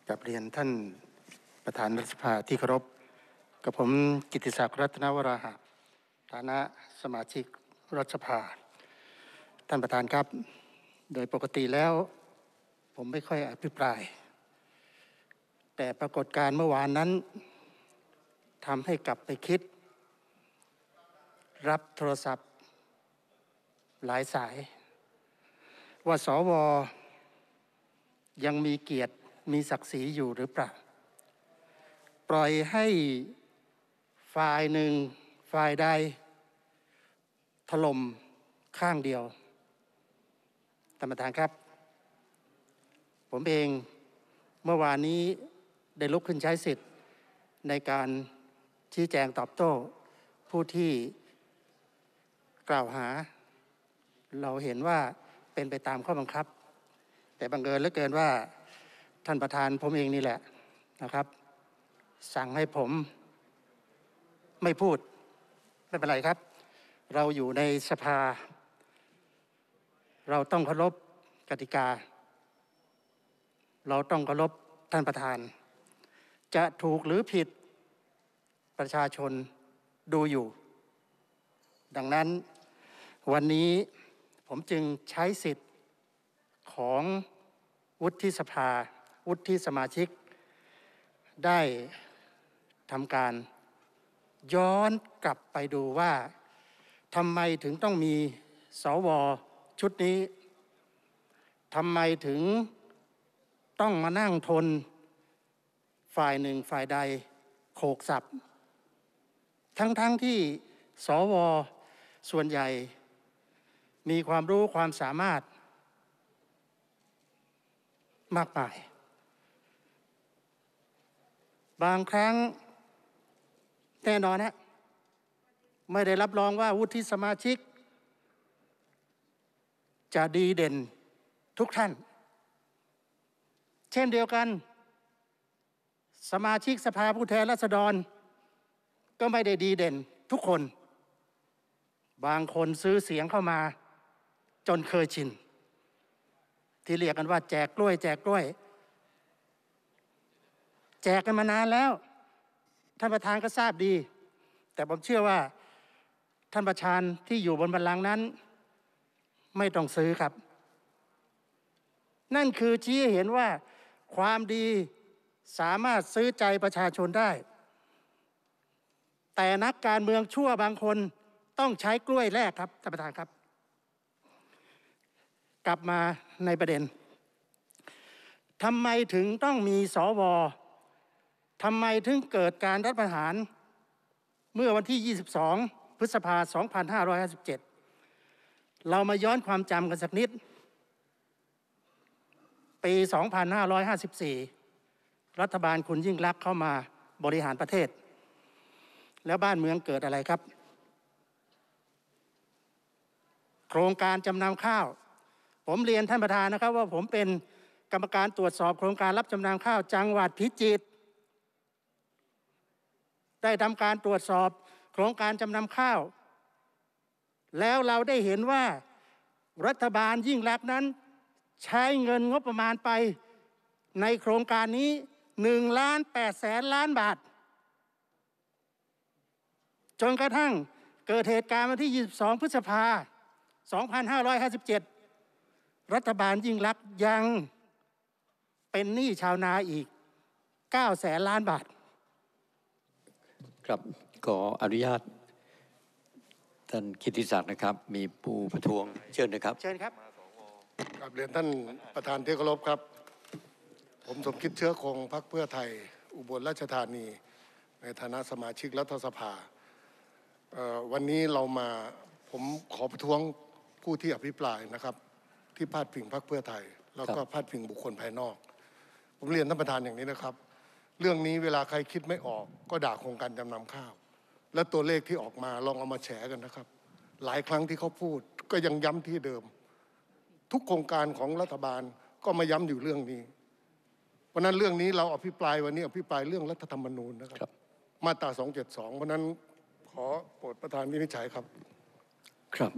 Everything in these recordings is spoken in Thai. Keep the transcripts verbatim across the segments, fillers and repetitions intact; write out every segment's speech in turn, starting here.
กับเรียนท่านประธานรัฐสภาที่เคารพกับผมกิตติศักดิ์รัตนวราหะฐานะสมาชิกรัฐสภาท่านประธานครับโดยปกติแล้วผมไม่ค่อยอภิปรายแต่ปรากฏการณ์เมื่อวานนั้นทำให้กลับไปคิดรับโทรศัพท์หลายสายว่าสวยังมีเกียรติมีศักดิ์ศรีอยู่หรือเปล่าปล่อยให้ฝ่ายหนึ่งฝ่ายใดถล่มข้างเดียวท่านประธานครับผมเองเมื่อวานนี้ได้ลุกขึ้นใช้สิทธิ์ในการชี้แจงตอบโต้ผู้ที่กล่าวหาเราเห็นว่าเป็นไปตามข้อบังคับแต่บังเอิญเหลือเกินว่าท่านประธานผมเองนี่แหละนะครับสั่งให้ผมไม่พูดไม่เป็นไรครับเราอยู่ในสภาเราต้องเคารพกติกาเราต้องเคารพท่านประธานจะถูกหรือผิดประชาชนดูอยู่ดังนั้นวันนี้ผมจึงใช้สิทธิ์ของวุฒิสภาวุฒิสมาชิกได้ทำการย้อนกลับไปดูว่าทำไมถึงต้องมีสวชุดนี้ทำไมถึงต้องมานั่งทนฝ่ายหนึ่งฝ่ายใดโขกสับทั้งๆ ท, ที่สวส่วนใหญ่มีความรู้ความสามารถมากมายบางครั้งแน่นอนฮะไม่ได้รับรองว่าวุฒิสมาชิกจะดีเด่นทุกท่านเช่นเดียวกันสมาชิกสภาผู้แทนราษฎรก็ไม่ได้ดีเด่นทุกคนบางคนซื้อเสียงเข้ามาจนเคยชินที่เรียกกันว่าแจกกล้วยแจกกล้วยแจกกันมานานแล้วท่านประธานก็ทราบดีแต่ผมเชื่อว่าท่านประธานที่อยู่บนบัลลังก์นั้นไม่ต้องซื้อครับนั่นคือชี้ให้เห็นว่าความดีสามารถซื้อใจประชาชนได้แต่นักการเมืองชั่วบางคนต้องใช้กล้วยแลกครับท่านประธานครับกลับมาในประเด็นทำไมถึงต้องมีสวทำไมถึงเกิดการรัฐประหารเมื่อวันที่ยี่สิบสองพฤษภาคมสองพันห้าร้อยห้าสิบเจ็ดเรามาย้อนความจำกันสักนิดปีสองพันห้าร้อยห้าสิบสี่รัฐบาลคุณยิ่งลักษณ์เข้ามาบริหารประเทศแล้วบ้านเมืองเกิดอะไรครับโครงการจำนำข้าวผมเรียนท่านประธานนะครับว่าผมเป็นกรรมการตรวจสอบโครงการรับจำนำข้าวจังหวัดพิจิตรได้ทำการตรวจสอบโครงการจำนำข้าวแล้วเราได้เห็นว่ารัฐบาลยิ่งลักษณ์นั้นใช้เงินงบประมาณไปในโครงการนี้หนึ่งล้านแปดแสนล้านบาทจนกระทั่งเกิดเหตุการณ์วันที่ยี่สิบสองพฤษภาคมสองพันห้าร้อยห้าสิบเจ็ดรัฐบาลยิ่งลักษณ์ยังเป็นหนี้ชาวนาอีกเก้าแสนล้านบาทครับขออนุญาตท่านกิตติศักดิ์นะครับมีผู้ประท้วงเชิญนะครับเชิญครับกราบเรียนท่านประธานที่เคารพครับผมสมคิดเชื้อคงพรรคเพื่อไทยอุบลราชธานีในฐานะสมาชิกรัฐสภาวันนี้เรามาผมขอประท้วงผู้ที่อภิปรายนะครับที่พาดพิงพรรคเพื่อไทยแล้วก็พาดพิงบุคคลภายนอกผมเรียนท่านประธานอย่างนี้นะครับเรื่องนี้เวลาใครคิดไม่ออกก็ด่าโครงการจำนำข้าวและตัวเลขที่ออกมาลองเอามาแฉกันนะครับหลายครั้งที่เขาพูดก็ยังย้ำที่เดิมทุกโครงการของรัฐบาลก็มาย้ำอยู่เรื่องนี้เพราะนั้นเรื่องนี้เราอภิปรายวันนี้อภิปรายเรื่องรัฐธรรมนูญนะครับมาตราสองเจ็ดสองเพราะนั้นขอโปรดประธานวินิจฉัยครับครับ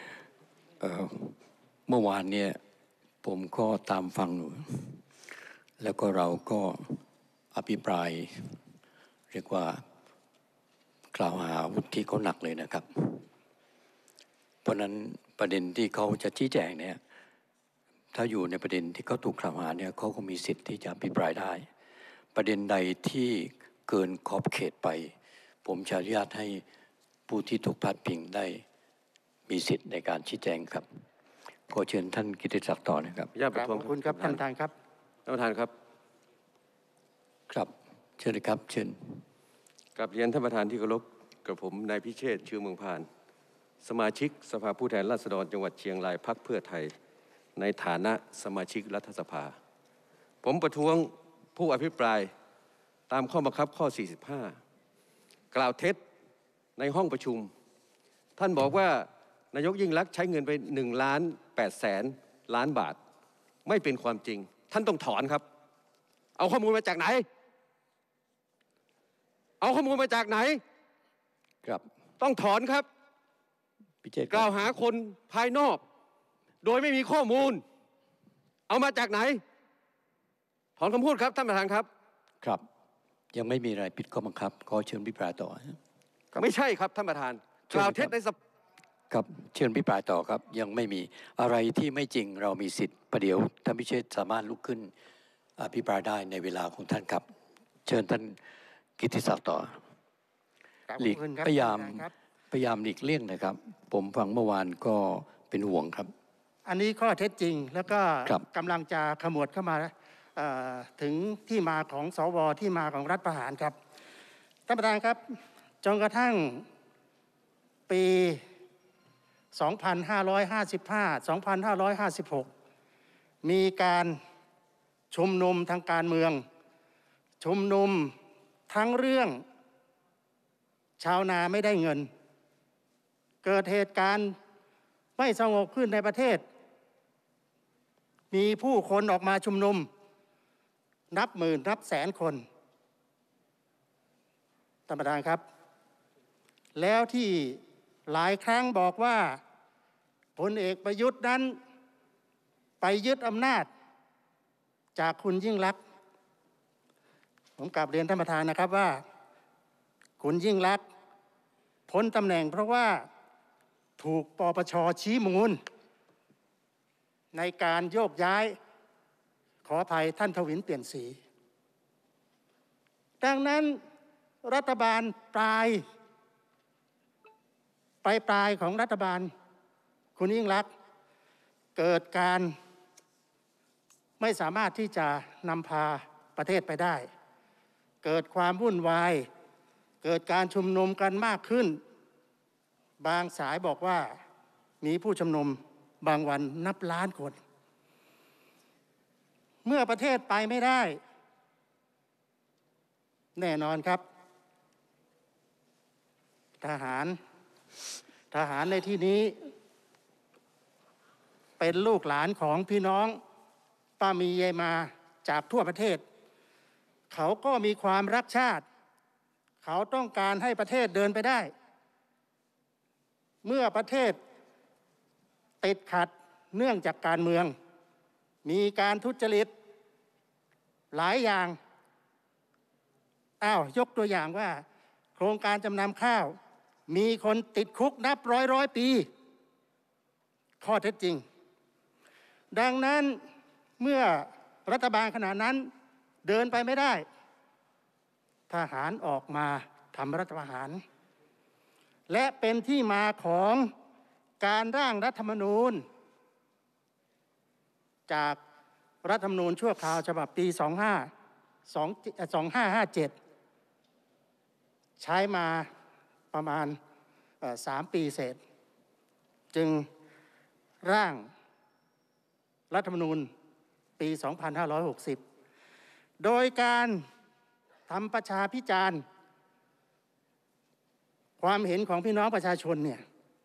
เอ่อเมื่อวานเนี่ยผมก็ตามฟังอยู่แล้วก็เราก็อภิปรายเรียกว่ากล่าวหาวุฒิเขาหนักเลยนะครับเพราะนั้นประเด็นที่เขาจะชี้แจงเนี่ยถ้าอยู่ในประเด็นที่เขาถูกกล่าวหาเนี่ยเขาก็มีสิทธิ์ที่จะอภิปรายได้ประเด็นใดที่เกินขอบเขตไปผมจะอนุญาตให้ผู้ที่ถูกพาดพิงได้มีสิทธิ์ในการชี้แจงครับขอเชิญท่านกิติศักดิ์ต่อนะครับญาติประท้วงขอบคุณครับท่านประธานครับท่านประธานครับครับเชิญเลยครับเชิญกับเรียนท่านประธานที่เคารพกับผมนายพิเชษฐ์ชื่อเมืองพานสมาชิกสภาผู้แทนราษฎรจังหวัดเชียงรายพรรคเพื่อไทยในฐานะสมาชิกรัฐสภาผมประท้วงผู้อภิปรายตามข้อบังคับข้อสี่สิบห้ากล่าวเท็จในห้องประชุมท่านบอกว่านายกยิ่งลักษณ์ใช้เงินไปหนึ่งล้านแปดแสนล้านบาทไม่เป็นความจริงท่านต้องถอนครับเอาข้อมูลมาจากไหนเอาข้อมูลมาจากไหนครับต้องถอนครับกล่าวหาคนภายนอกโดยไม่มีข้อมูลเอามาจากไหนถอนคำพูดครับท่านประธานครับครับยังไม่มีอะไรผิดข้อบังคับขอเชิญพิปรายต่อไม่ใช่ครับท่านประธานกล่าวเท็จในสภาครับเชิญพิปรายต่อครับยังไม่มีอะไรที่ไม่จริงเรามีสิทธิ์ประเดี๋ยวท่านพิเชษฐ์สามารถลุกขึ้นอภิปรายได้ในเวลาของท่านครับเชิญท่านกิติศักดิ์ต่อหลีกพยายามพยายามหลีกเลี่ยงนะครับผมฟังเมื่อวานก็เป็นห่วงครับอันนี้ข้อเท็จจริงแล้วก็กำลังจะขมวดเข้ามาถึงที่มาของสวที่มาของรัฐประหารครับท่านประธานครับจนกระทั่งปี สองพันห้าร้อยห้าสิบห้า สองพันห้าร้อยห้าสิบหก มีการชุมนุมทางการเมืองชุมนุมทั้งเรื่องชาวนาไม่ได้เงินเกิดเหตุการณ์ไม่สงบขึ้นในประเทศมีผู้คนออกมาชุมนุมนับหมื่นนับแสนคนท่านประธานครับแล้วที่หลายครั้งบอกว่าพลเอกประยุทธ์นั้นไปยึดอำนาจจากคุณยิ่งลักษณ์ผมกลับเรียนท่านประธานนะครับว่าคุณยิ่งลักษณ์พ้นตำแหน่งเพราะว่าถูกปปช.ชี้มูลในการโยกย้ายขออภัยท่านทวินเปลี่ยนสีดังนั้นรัฐบาลปลายปลายปลายของรัฐบาลคุณยิ่งลักษณ์เกิดการไม่สามารถที่จะนำพาประเทศไปได้เกิดความวุ่นวายเกิดการชุมนุมกันมากขึ้นบางสายบอกว่ามีผู้ชุมนุมบางวันนับล้านคนเมื่อประเทศไปไม่ได้แน่นอนครับทหารทหารในที่นี้เป็นลูกหลานของพี่น้องป้ามีเยมาจากทั่วประเทศเขาก็มีความรักชาติเขาต้องการให้ประเทศเดินไปได้เมื่อประเทศติดขัดเนื่องจากการเมืองมีการทุจริตหลายอย่างอ้าวยกตัวอย่างว่าโครงการจำนำข้าวมีคนติดคุกนับร้อยร้อยปีข้อเท็จจริงดังนั้นเมื่อรัฐบาลขณะนั้นเดินไปไม่ได้ทหารออกมาทำรัฐประหารและเป็นที่มาของการร่างรัฐธรรมนูญจากรัฐธรรมนูญชั่วคราวฉบับปีสองห้าห้าเจ็ดใช้มาประมาณสามปีเศษจึงร่างรัฐธรรมนูญปีสองพันห้าร้อยหกสิบโดยการทำประชาพิจารณ์ความเห็นของพี่น้องประชาชนเนี่ย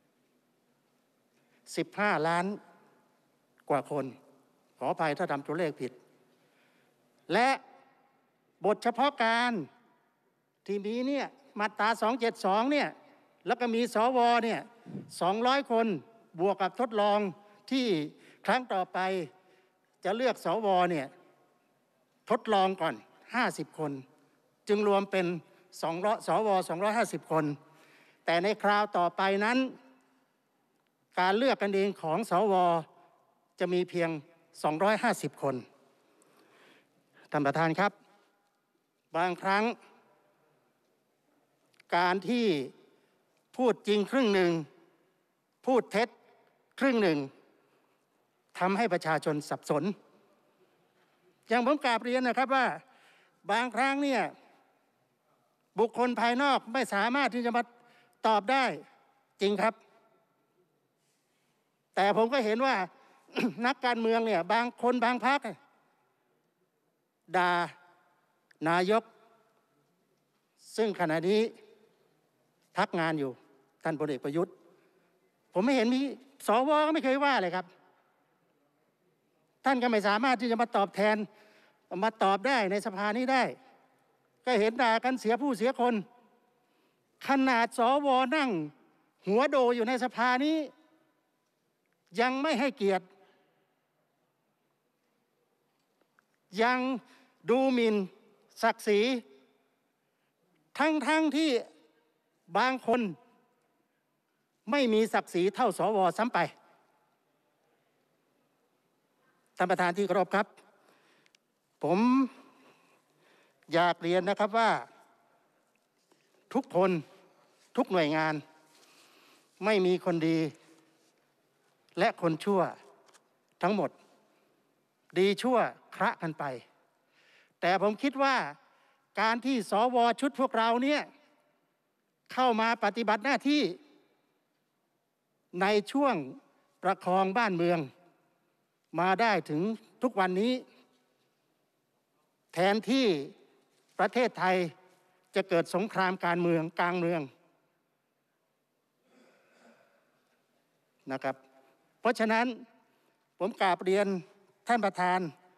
สิบห้าล้านกว่าคนขออภัยถ้าทำตัวเลขผิดและบทเฉพาะการที่มีเนี่ยมาตราสองเจ็ดสองเนี่ยแล้วก็มีสวเนี่ยสองร้อยคนบวกกับทดลองที่ครั้งต่อไปจะเลือกสวเนี่ยทดลองก่อนห้าสิบคนจึงรวมเป็นสองร้อยสวสองร้อยห้าสิบคนแต่ในคราวต่อไปนั้นการเลือกกันเองของสวจะมีเพียงสองร้อยห้าสิบคนท่านประธานครับบางครั้งการที่พูดจริงครึ่งหนึ่งพูดเท็จครึ่งหนึ่งทำให้ประชาชนสับสนอย่างผมกราบเรียนนะครับว่าบางครั้งเนี่ยบุคคลภายนอกไม่สามารถที่จะมาตอบได้จริงครับแต่ผมก็เห็นว่า นักการเมืองเนี่ยบางคนบางพรรคด่านายกซึ่งขณะนี้พักงานอยู่ท่านพลเอกประยุทธ์ผมไม่เห็นมีสวก็ไม่เคยว่าเลยครับท่านก็ไม่สามารถที่จะมาตอบแทนมาตอบได้ในสภานี้ได้ก็เห็นด่ากันเสียผู้เสียคนขนาดสวนั่งหัวโดอยู่ในสภานี้ยังไม่ให้เกียรติยังดูหมิ่นศักดิ์ศรีทั้งๆ ท, ที่บางคนไม่มีศักดิ์ศรีเท่าสวซ้ำไปท่านประธานที่เคารพครับผมอยากเรียนนะครับว่าทุกคนทุกหน่วยงานไม่มีคนดีและคนชั่วทั้งหมดดีชั่วคละกันไปแต่ผมคิดว่าการที่สวชุดพวกเราเนี่ยเข้ามาปฏิบัติหน้าที่ในช่วงประคองบ้านเมืองมาได้ถึงทุกวันนี้แทนที่ประเทศไทยจะเกิดสงครามการเมืองกลางเมืองนะครับเพราะฉะนั้นผมกราบเรียนท่านประธาน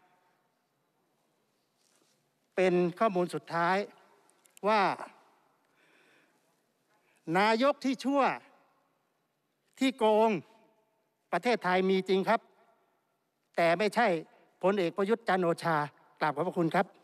เป็นข้อมูลสุดท้ายว่านายกที่ชั่วที่โกงประเทศไทยมีจริงครับแต่ไม่ใช่พลเอกประยุทธ์จันทร์โอชากราบขอบพระคุณครับ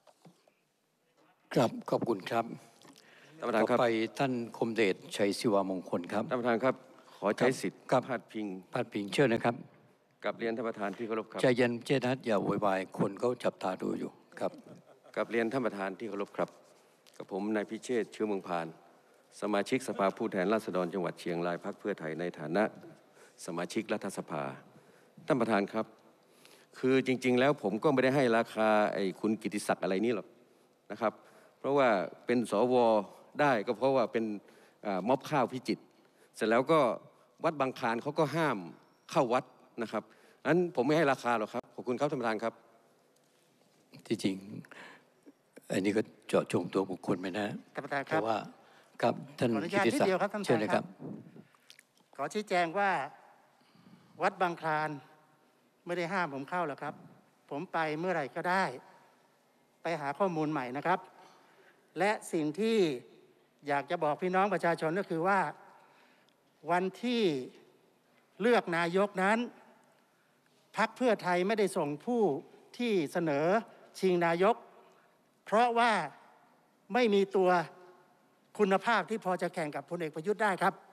ครับขอบคุณครับท่านประธานครับต่อไปท่านคมเดชชัยศิวามงคลครับท่านประธานครับขอใช้สิทธิ์ครับพาดพิงพาดพิงเชิญนะครับกับเรียนท่านประธานที่เคารพครับใจเย็นเจนัทอย่าโวยวายคนเขาจับตาดูอยู่ครับกับเรียนท่านประธานที่เคารพครับกับผมนายพิเชษฐ์เชื้อเมืองพานสมาชิกสภาผู้แทนราษฎรจังหวัดเชียงรายพรรคเพื่อไทยในฐานะสมาชิกรัฐสภาท่านประธานครับคือจริงๆแล้วผมก็ไม่ได้ให้ราคาไอ้คุณกิติศักดิ์อะไรนี่หรอกนะครับเพราะว่าเป็นสวได้ก็เพราะว่าเป็นม็อบข้าวพิจิตรเสร็จแล้วก็วัดบางคลานเขาก็ห้ามเข้าวัดนะครับนั้นผมไม่ให้ราคาหรอกครับขอบคุณครับท่านประธานครับที่จริงอันนี้ก็เจาะจงตัวบุคคลไปนะท่านประธานครับแต่ว่าครับท่านขออนุกิญาตตินิดศักเดียวดิ์ครับท่านประเชิญธานเลยคครัรับ บขอชี้แจงว่าวัดบางคลานไม่ได้ห้ามผมเข้าหรอกครับผมไปเมื่อไหร่ก็ได้ไปหาข้อมูลใหม่นะครับและสิ่งที่อยากจะบอกพี่น้องประชาชนก็คือว่าวันที่เลือกนายกนั้นพรรคเพื่อไทยไม่ได้ส่งผู้ที่เสนอชิงนายกเพราะว่าไม่มีตัวคุณภาพที่พอจะแข่งกับพลเอกประยุทธ์ได้ครับ